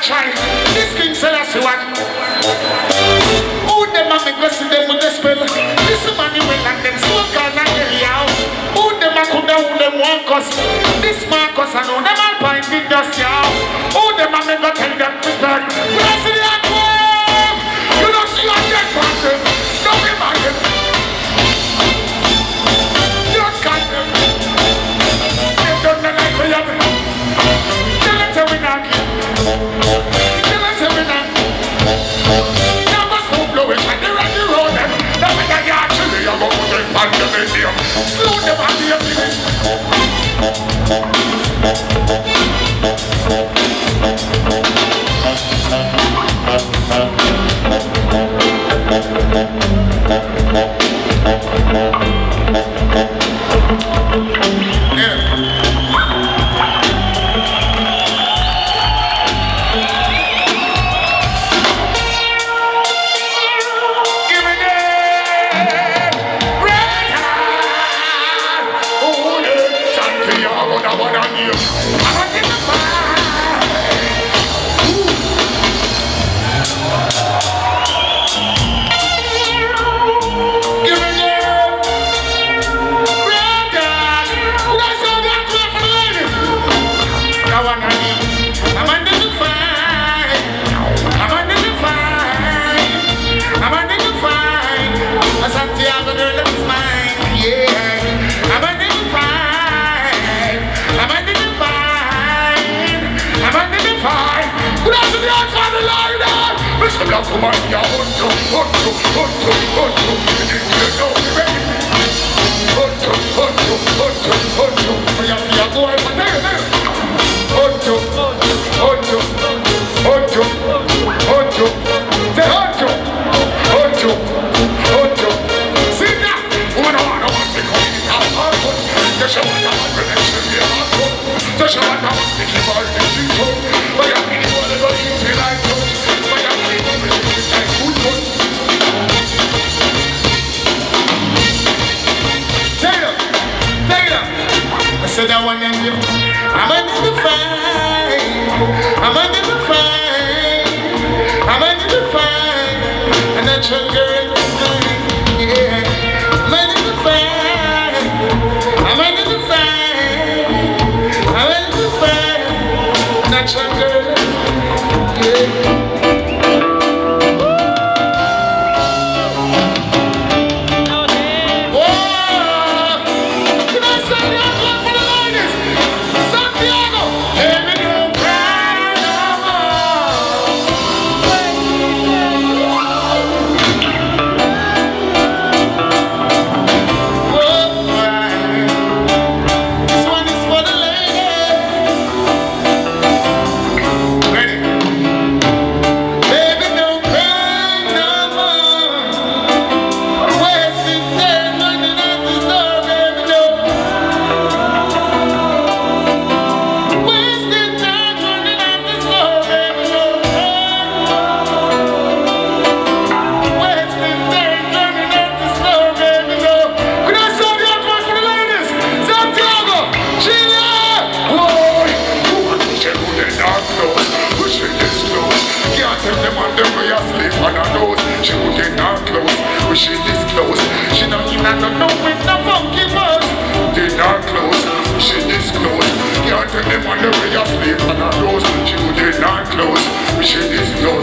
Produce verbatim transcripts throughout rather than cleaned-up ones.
try. This king said I see what. Who them a make us see them with the spell? This man you will and them so called and area. Who them a could who them want cause? This Marcus I know them all point in dust y'all. Who them a make us tell them to turn? When I see that wave, you don't see a dead person. Don't be mad them. You don't cut them. They don't know like we have. Tell them to we not kill. Tell them to we not. Never so blowing and they're on the road them. That's why they actually are going to take part of the museum. Slow them on the evening. Come on, yeah, Otto, Otto, Otto, Otto, you know me, baby. Otto, Otto, Otto, Otto, yeah, yeah, go ahead, there, there. Otto, Otto, Otto, Otto, say Otto, Otto, Otto. See that? Woman, I wanna want to come in our heart. Just show what I want to mention here, Otto. Just show what I want to keep our attention to. But I mean, you want to go into like that. I said I want you. I'm under the fire. I'm under the fire. I'm under the fire. And that's your girl tonight. Yeah. I'm under the fire. I'm under the fire. I'm under the fire. And that's your girl. Yeah. She this close, she not in and no with no funky buzz. They not close, she this close. Can't tell them on the way of sleep and a rose. She did not close, she this close.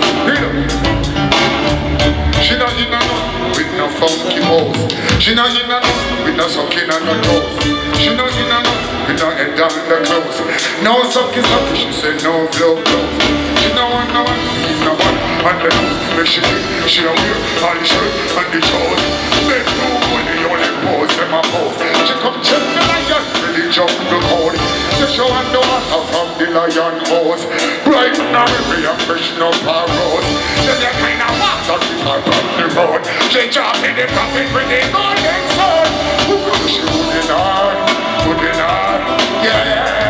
She not in and with no funky buzz. She not in and with no sucking on the toes. She not in and with no head down the clothes. No sucking sucking, she said no blow blows. She no one, no one, no one on the nose. Make she she a wear all the shirt and the shorts. Make no money, only pose them a pose. She come check the lion, really jump the code. She show and the water from the lion hose. Bright now every a fresh no her rose. Then you kind of walk on the top of the road. She jump in the coffin with the golden sword. Who could she put in her, put in her, yeah.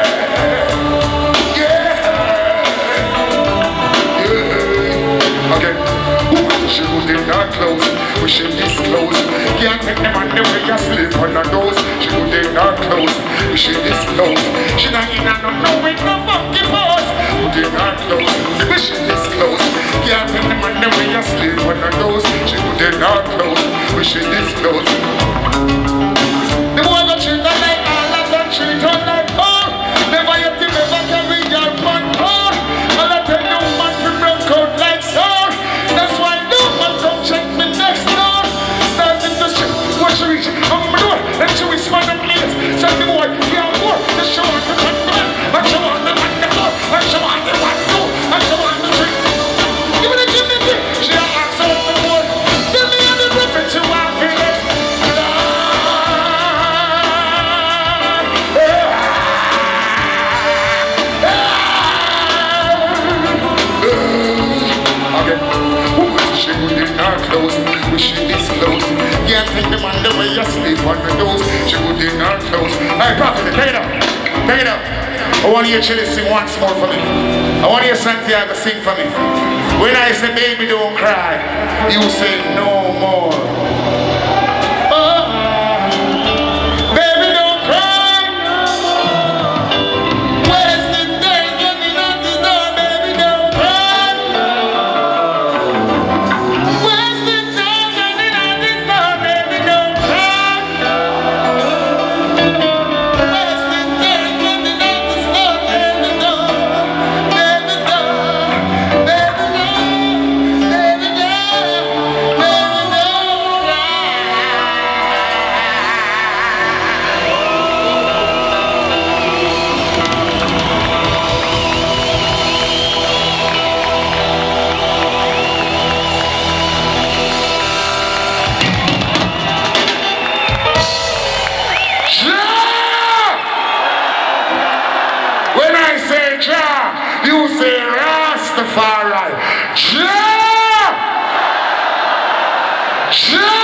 She did not close, but she this close. Can't take them on the way you sleep on her nose. She did not close, but she this close. She not in and no with no funky pose. Who did not close. asleep on her nose. She couldn't not close, but she disclosed. The boy got treat her like all of them treat her like all. Never yet he never carry your man home. All I tell you man to broke out like soul. That's why no man come check me next door. Starting to shit, watch her reach on my door. And she whisper the place. So the boy can't work. The show on the man, and she want the man the floor. And she want the man too. And she want the drink. Give me the gym in there. She a ask out the boy. Tell me how the reference you want to feel it. She wouldn't not close, but she disclosed. Can't take the man the way you sleep on the dose. She wouldn't not close. Hey, Prophet, take it up. Take it up. I want to hear Chili sing once more for me. I want to hear Santiago sing for me. When I say, baby, don't cry, you say no more. You say Rastafari. Ja! Ja!